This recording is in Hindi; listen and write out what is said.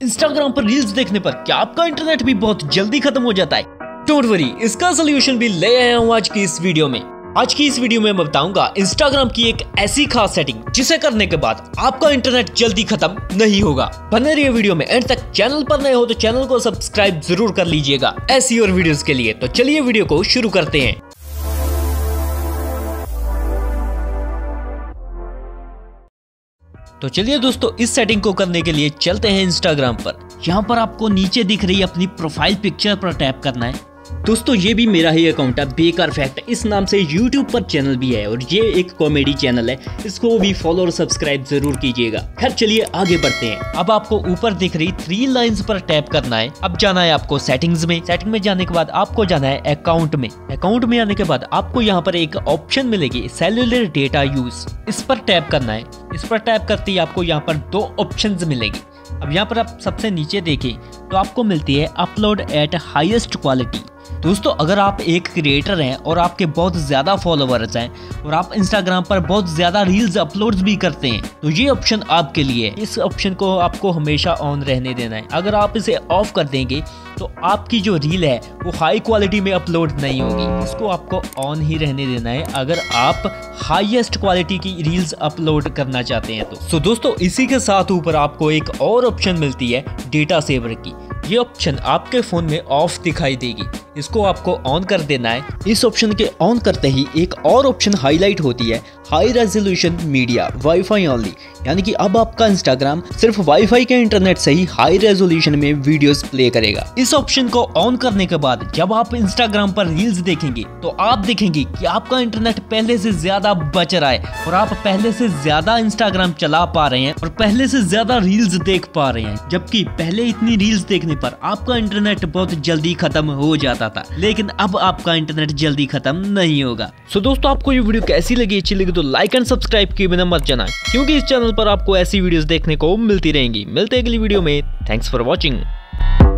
इंस्टाग्राम पर रील्स देखने पर क्या आपका इंटरनेट भी बहुत जल्दी खत्म हो जाता है? डोंट वरी, इसका सोल्यूशन भी ले आया हूँ आज की इस वीडियो में। आज की इस वीडियो में मैं बताऊंगा इंस्टाग्राम की एक ऐसी खास सेटिंग जिसे करने के बाद आपका इंटरनेट जल्दी खत्म नहीं होगा। बने रहिए वीडियो में एंड तक। चैनल पर नए हो तो चैनल को सब्सक्राइब जरूर कर लीजिएगा ऐसी और वीडियोस के लिए। तो चलिए वीडियो को शुरू करते हैं। तो चलिए दोस्तों, इस सेटिंग को करने के लिए चलते हैं इंस्टाग्राम पर। यहाँ पर आपको नीचे दिख रही अपनी प्रोफाइल पिक्चर पर टैप करना है। दोस्तों ये भी मेरा ही अकाउंट है, बेकार फैक्ट इस नाम से यूट्यूब पर चैनल भी है और ये एक कॉमेडी चैनल है, इसको भी फॉलो और सब्सक्राइब जरूर कीजिएगा। खैर चलिए आगे बढ़ते हैं। अब आपको ऊपर दिख रही 3 लाइंस पर टैप करना है। अब जाना है आपको सेटिंग्स में। सेटिंग में जाने के बाद आपको जाना है अकाउंट में। अकाउंट में आने के बाद आपको यहाँ पर एक ऑप्शन मिलेगी सेल्युलर डेटा यूज, इस पर टैप करना है। इस पर टैप करते ही आपको यहाँ पर 2 ऑप्शन मिलेगी। अब यहाँ पर आप सबसे नीचे देखें तो आपको मिलती है अपलोड एट हाईएस्ट क्वालिटी। दोस्तों अगर आप एक क्रिएटर हैं और आपके बहुत ज़्यादा फॉलोवर्स हैं और आप इंस्टाग्राम पर बहुत ज़्यादा रील्स अपलोड्स भी करते हैं तो ये ऑप्शन आपके लिए है। इस ऑप्शन को आपको हमेशा ऑन रहने देना है। अगर आप इसे ऑफ कर देंगे तो आपकी जो रील है वो हाई क्वालिटी में अपलोड नहीं होगी। इसको आपको ऑन ही रहने देना है अगर आप हाईएस्ट क्वालिटी की रील्स अपलोड करना चाहते हैं तो। दोस्तों इसी के साथ ऊपर आपको एक और ऑप्शन मिलती है डेटा सेवर की। ये ऑप्शन आपके फोन में ऑफ दिखाई देगी, इसको आपको ऑन कर देना है। इस ऑप्शन के ऑन करते ही एक और ऑप्शन हाईलाइट होती है, high resolution media wifi only, यानी कि अब आपका इंस्टाग्राम सिर्फ वाईफाई के इंटरनेट से ही हाई रेजोल्यूशन में वीडियोस प्ले करेगा। इस ऑप्शन को ऑन करने के बाद जब आप इंस्टाग्राम पर रील्स देखेंगे तो आप देखेंगे कि आपका इंटरनेट पहले से ज्यादा बच रहा है और आप पहले से ज्यादा इंस्टाग्राम चला पा रहे हैं और पहले से ज्यादा रील्स देख पा रहे हैं। जबकि पहले इतनी रील्स देखने पर आपका इंटरनेट बहुत जल्दी खत्म हो जाता था, लेकिन अब आपका इंटरनेट जल्दी खत्म नहीं होगा। दोस्तों आपको ये वीडियो कैसी लगी? अच्छी लगी तो लाइक एंड सब्सक्राइब किए बिना मत जाना, क्योंकि इस चैनल पर आपको ऐसी वीडियोस देखने को मिलती रहेंगी। मिलते हैं अगली वीडियो में। Thanks for watching.